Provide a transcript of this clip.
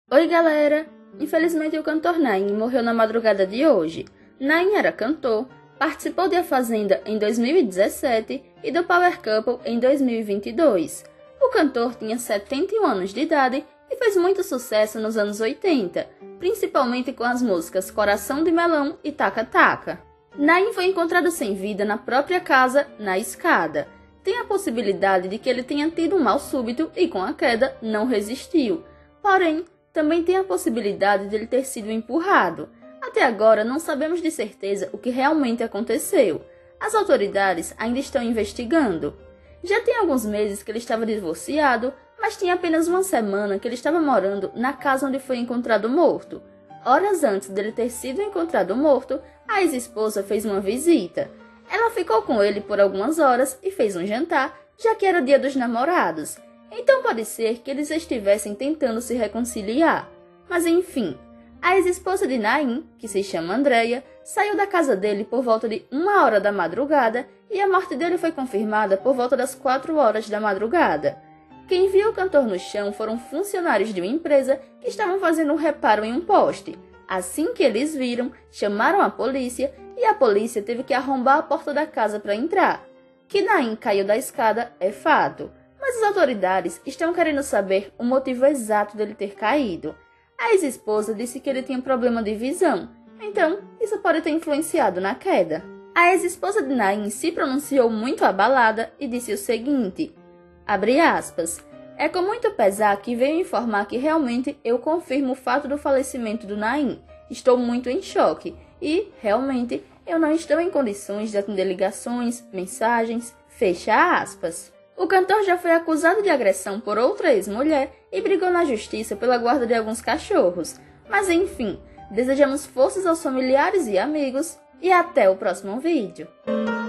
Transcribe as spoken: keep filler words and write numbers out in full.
Oi galera! Infelizmente o cantor Naim morreu na madrugada de hoje. Naim era cantor, participou de A Fazenda em dois mil e dezessete e do Power Couple em dois mil e vinte e dois. O cantor tinha setenta e um anos de idade e fez muito sucesso nos anos oitenta, principalmente com as músicas Coração de Melão e Taca Taca. Naim foi encontrado sem vida na própria casa, na escada. Tem a possibilidade de que ele tenha tido um mal súbito e com a queda não resistiu. Porém, também tem a possibilidade de ele ter sido empurrado. Até agora não sabemos de certeza o que realmente aconteceu. As autoridades ainda estão investigando. Já tem alguns meses que ele estava divorciado, mas tinha apenas uma semana que ele estava morando na casa onde foi encontrado morto. Horas antes dele ter sido encontrado morto, a ex-esposa fez uma visita. Ela ficou com ele por algumas horas e fez um jantar, já que era dia dos namorados. Então pode ser que eles estivessem tentando se reconciliar. Mas enfim, a ex-esposa de Naim, que se chama Andreia, saiu da casa dele por volta de uma hora da madrugada e a morte dele foi confirmada por volta das quatro horas da madrugada. Quem viu o cantor no chão foram funcionários de uma empresa que estavam fazendo um reparo em um poste. Assim que eles viram, chamaram a polícia e a polícia teve que arrombar a porta da casa para entrar. Que Naim caiu da escada é fato, mas as autoridades estão querendo saber o motivo exato dele ter caído. A ex-esposa disse que ele tinha problema de visão, então isso pode ter influenciado na queda. A ex-esposa de Naim se pronunciou muito abalada e disse o seguinte, abre aspas, é com muito pesar que venho informar que realmente eu confirmo o fato do falecimento do Naim. Estou muito em choque e, realmente, eu não estou em condições de atender ligações, mensagens, fecha aspas. O cantor já foi acusado de agressão por outra ex-mulher e brigou na justiça pela guarda de alguns cachorros. Mas enfim, desejamos forças aos familiares e amigos e até o próximo vídeo.